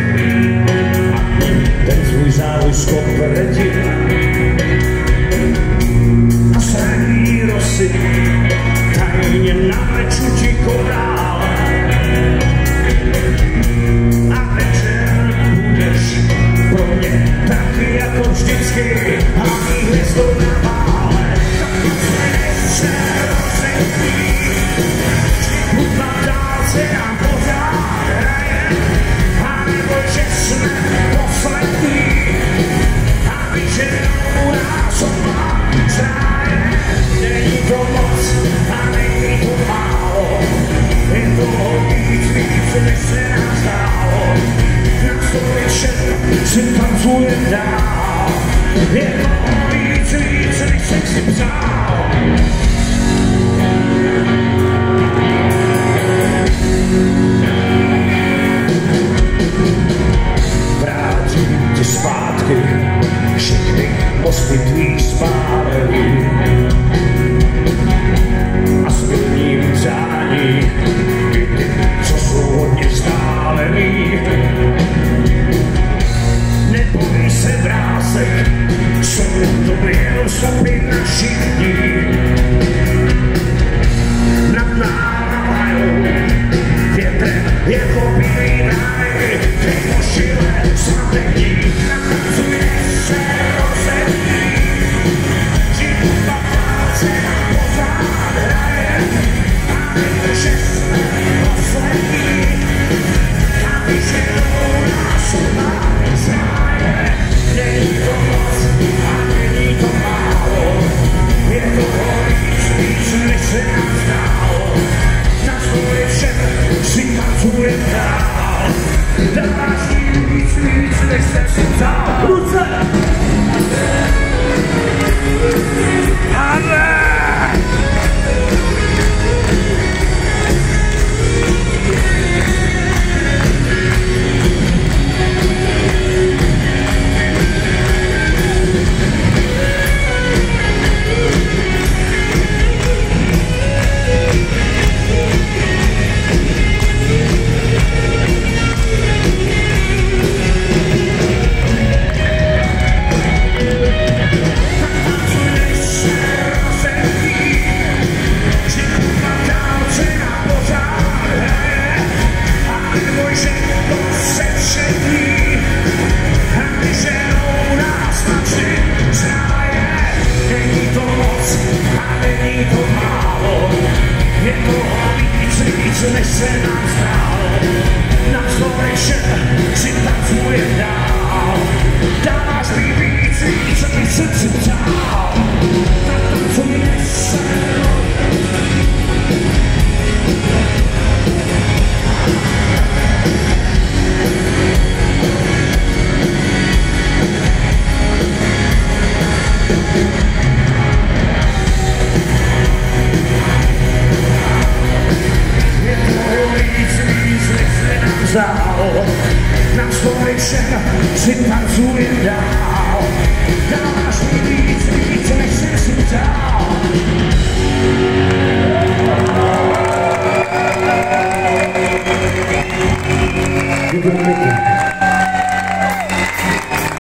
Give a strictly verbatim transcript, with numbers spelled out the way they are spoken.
ten svůj záviskop redil a sraní rosy tajně na meču ti konal. A večer budeš pro mě taky jako vždycky hlavní hvězdou na vále. Tak se rozhodní, hudba v dálce nám pořád hraje, a nebo že jsme poslední, a víš, že u nás oba zráje. Není to moc a není to málo, je toho víc, víc, než se nám zdálo. Na stole všem si tancujem dál, je toho víc, víc, než jsem si přál. Vrátím ti zpátky všechny mosty tvých spálení a splním přání i ty, co jsou hodně vzdálený. Neboj se vrásek, jsou to jenom stopy našich dní. Nad náma majou větrem jako bílý ráj, ty pošile svatení. Nakazuje se rozední, života práce nám pořád hraje, a nebo že jsme poslední, a víš, že u nás oba zráje. Není to moc a není to málo, je toho víc, víc, než se nám zdálo. Na stole všem si tancujem dál, dáváš mi víc, víc, než jsem si vzal. Ruce! Než se nám zdálo, na stole všem si tancujem dál. Dáváš mi víc, víc, než jsem si přál. Tak tancuj se. Na stole všem si tancujem dál. Dáváš mi víc, víc, než jsem si přál. Děkujeme.